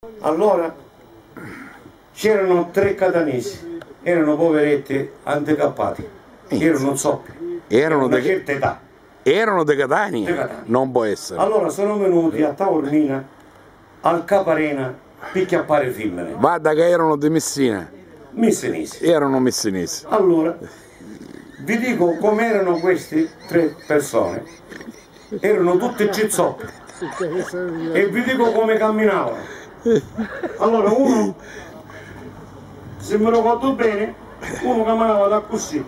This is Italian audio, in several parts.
Allora c'erano 3 catanesi, erano poveretti handicappati, erano zoppi, Erano una de... certa età. Erano de Catania? De Catania. Non può essere. Allora sono venuti a Taormina, al Caparena, per chiappare femmine. Guarda che erano di Messina. Messinesi. Erano messinesi. Allora, vi dico come erano queste 3 persone. Erano tutte cizzoppi. E vi dico come camminavano. Allora uno, se me lo ricordo bene, uno camminava da così.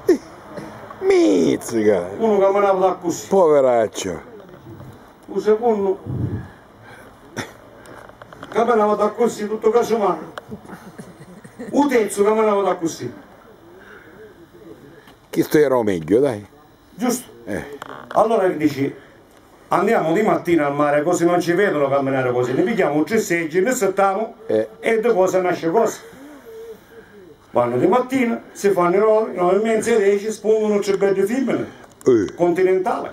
Mizzica! Uno camminava da così. Poveraccio! Un secondo camminava da così, tutto casomano. Un terzo camminava da così. Questo era meglio, dai. Giusto? Allora dici, andiamo di mattina al mare così non ci vedono camminare così, ne pigliamo 3 seggi, ne settiamo e da cosa nasce cosa. Vanno di mattina, si fanno i 9 e mezza, 10, spuntano 3 belle femmine, continentale.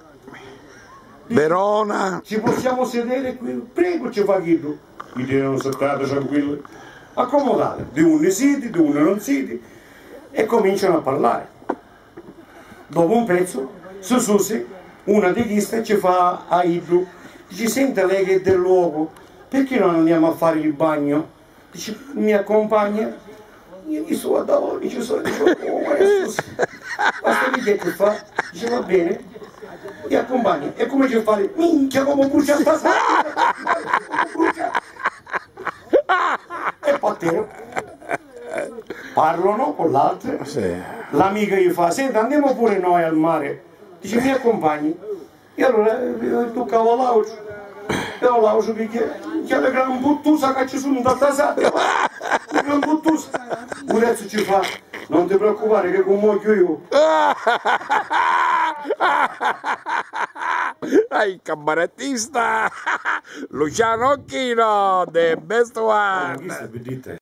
Verona! Ci possiamo sedere qui? Prego, ci fa chiedo. Mi dicono settate tranquilli. Accomodate, di uno siti, di uno non siti, e cominciano a parlare. Dopo un pezzo, Susi, una di queste ci fa a Idru, dice, senta lei che è del luogo, perché non andiamo a fare il bagno? Dice, mi accompagna? Io gli sto a davanti, ci sono, dice, oh, basta che fa? Dice, va bene, ti accompagna. E come ci fa? Minchia, come brucia sta sala! E pattero. Parlano con l'altro, Sì. L'amica gli fa, senta andiamo pure noi al mare, dice mi accompagni, e allora tu cavolaucio perché c'è la gran buttusa che ci sono da tasata, la gran buttusa, Urezzo ci fa, non ti preoccupare che con muoio io. Il cabarettista Luciano Occhino, the best one!